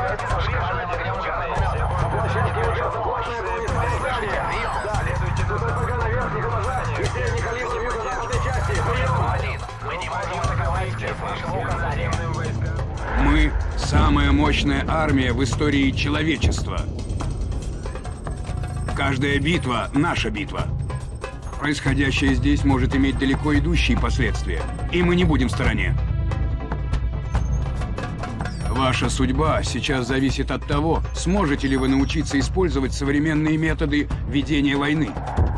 Мы — самая мощная армия в истории человечества. Каждая битва — наша битва. Происходящее здесь может иметь далеко идущие последствия, и мы не будем в стороне. Ваша судьба сейчас зависит от того, сможете ли вы научиться использовать современные методы ведения войны.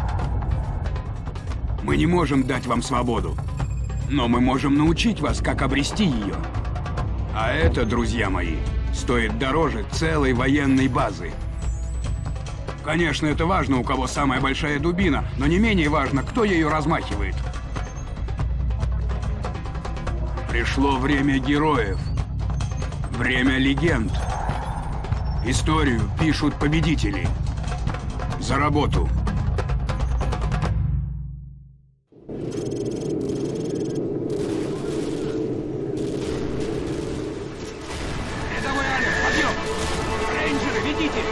Мы не можем дать вам свободу, но мы можем научить вас, как обрести ее. А это, друзья мои, стоит дороже целой военной базы. Конечно, это важно, у кого самая большая дубина, но не менее важно, кто ею размахивает. Пришло время героев. Время легенд. Историю пишут победители. За работу! Рядовой Ален, подъем! Рейнджеры, ведите!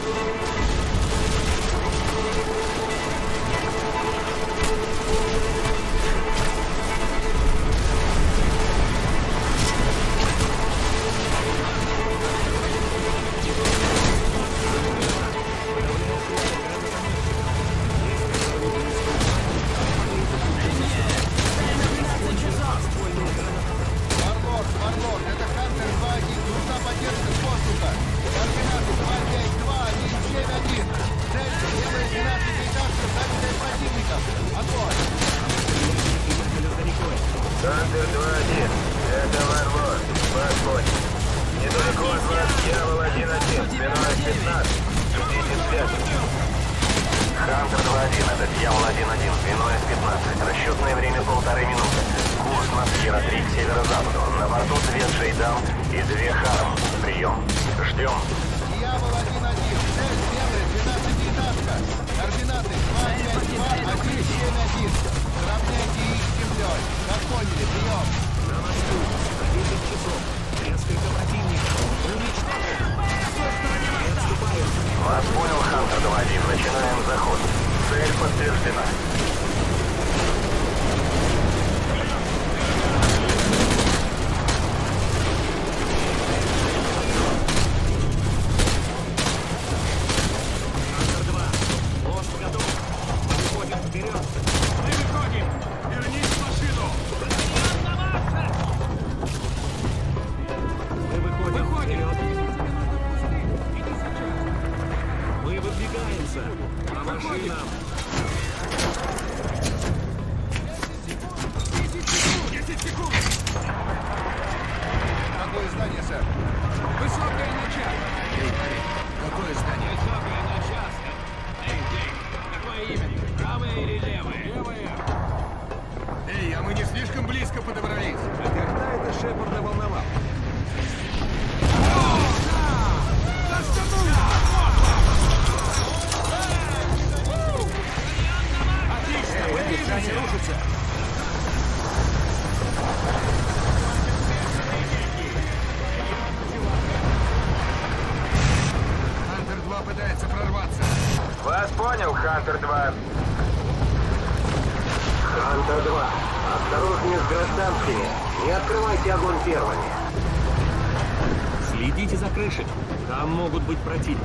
Хантер 2-1. Это Варлор. Подходит. Недалеко от вас Дьявол 1-1. Спиной 15. Ждите связи. Хантер 2-1. Это Дьявол 1-1. Спиной 15. Расчетное время 1,5 минуты. Курс на Сьерра 3 к северо-западу. На борту свет Шейдан и 2 Харм. Прием. Ждем. Дьявол 1-1. Цель Север 12-15. Координаты 2-5-2-1-7-1. Сравняйте их с землей. Как поняли, прием. На мосту. 11 часов. Несколько противников. Уничтожен. На той стороне моста. Отступаем. Вас понял, Хантер 2-1. Начинаем заход. Цель подтверждена. Хантер 2. Мост готов. Выходим вперед. Мы выходим. Вернись в машину. Мы выходим вперед. Мы выдвигаемся. По машинам. 10 секунд. Какое здание, сэр? Высокое начало. Какое здание? Высокое начало. Эй, ты, какое имя? Правое или левое? Левое. Эй, а мы не слишком близко подобрались? А когда это Шепарда волновал? Отлично, мы движемся. Рушится. Хантер 2 пытается прорваться. Вас понял, Хантер 2. Хантер 2. Осторожнее с гражданскими. Не открывайте огонь первыми. Следите за крышей. Там могут быть противники.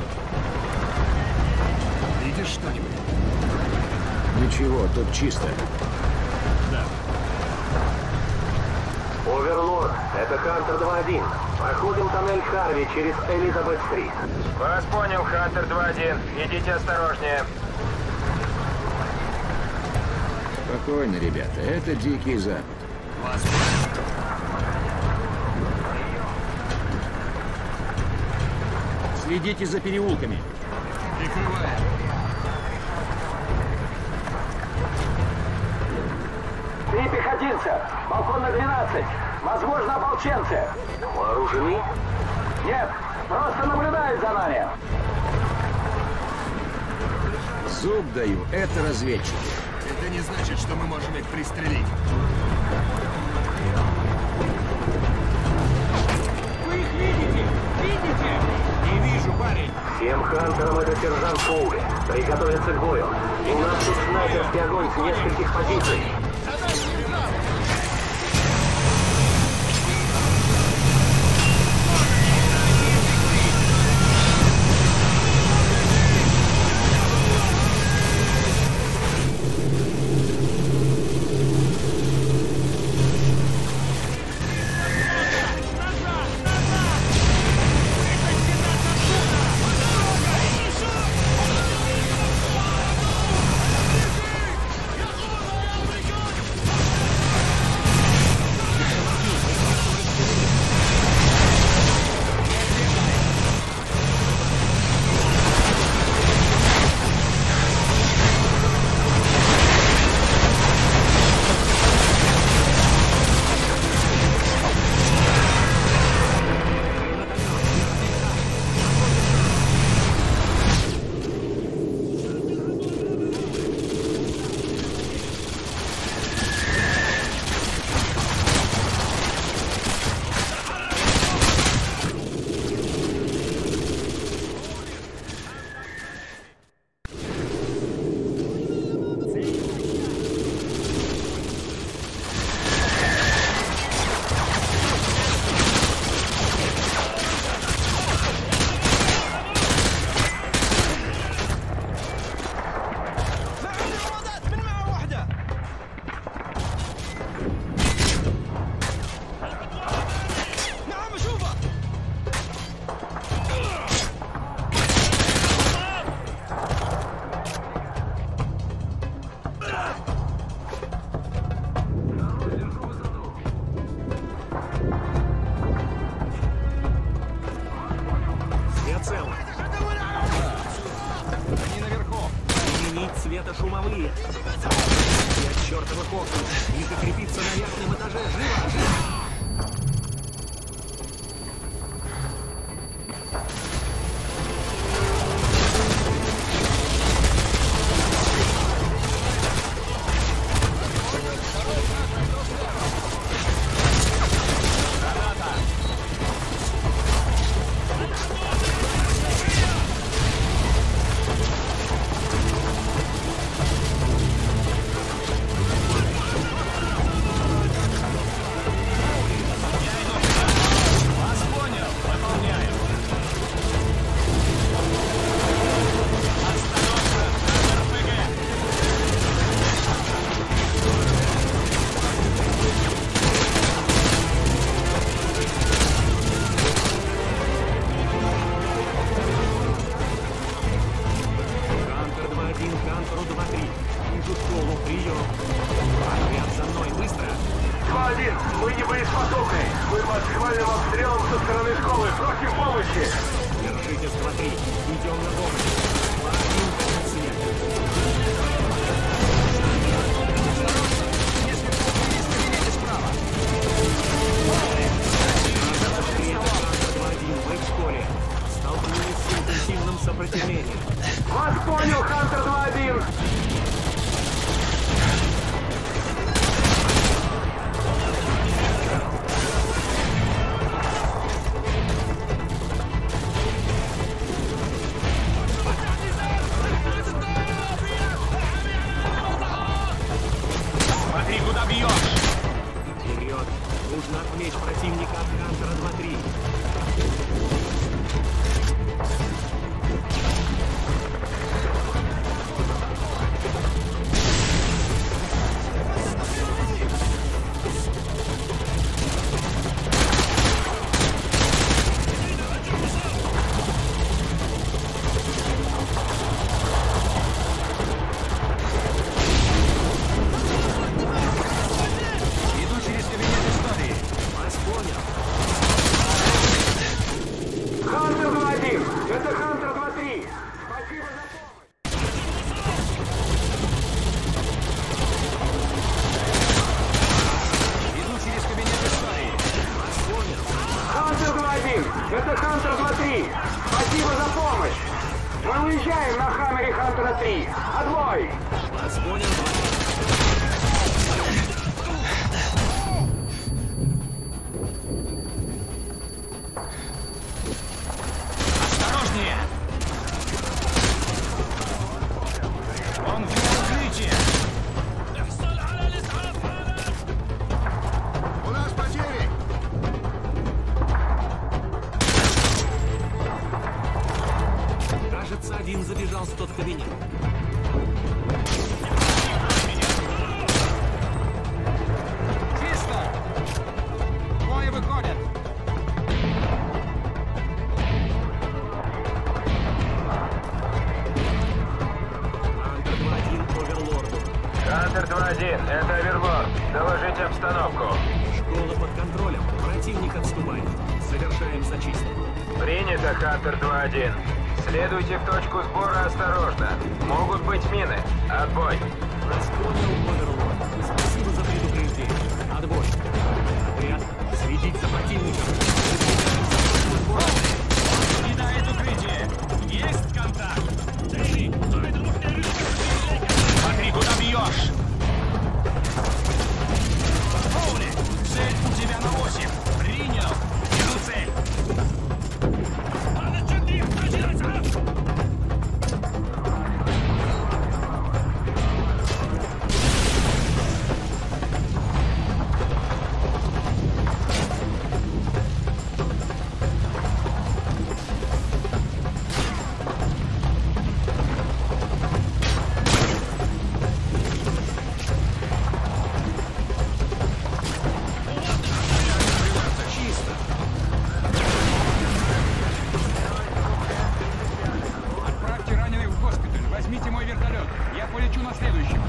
Видишь что-нибудь? Ничего, тут чисто. Да. Оверлорд, это Хантер 2-1. Проходим тоннель Харви через Элизабет-стрит. Вас понял, Хантер 2-1. Идите осторожнее. Спокойно, ребята, это Дикий Запад. Следите за переулками. Прикрываем. Три пехотинца. Балкон на 12. Возможно, ополченцы. Вооружены? Нет, просто наблюдают за нами. Зуб даю, это разведчики. Это не значит, что мы можем их пристрелить. Вы их видите? Видите? сержант Коули. Приготовиться к бою. У нас тут снайперский огонь с нескольких позиций. Светошумовые. И от чертовых окон. И закрепиться на верхнем этаже. Живо! Мы не боеспособны. Мы под шквальным обстрелом со стороны школы. Просим помощи. Держитесь, 2-3. Идем на помощь. 2-1 свет. Мы в школе. Столкнулись с интенсивным сопротивлением. Вас понял, Хантер 2-1. Смотри, куда бьешь! Вперед! Нужно отвлечь противника от Хантера 2-3. Хантер 2-1. Это Хантер 2-3. Спасибо за помощь. Иду через кабинет истории. Хантер 2-1. Это Хантер 2-3. Спасибо за помощь. Мы уезжаем на Хаммере Хантера 3. Отбой. Вас понял, 2-3. Один забежал в тот кабинет. Чисто! Двое выходят! Хантер 2-1 Оверлорду. Хантер 2-1, это Оверлорд. Доложите обстановку. Школа под контролем. Противник отступает. Совершаем зачистку. Принято, Хантер 2-1. Следуйте в точку сбора осторожно. Могут быть мины. Отбой. Нас понял, Оверлорд. Спасибо за предупреждение. Отбой. Отряд, следить за противником. Кидает укрытие! Есть контакт! Смотри, куда бьешь! Хоули! Цель у тебя на 8! Принял! Вижу цель! Отправьте раненых в госпиталь. Возьмите мой вертолет. Я полечу на следующем.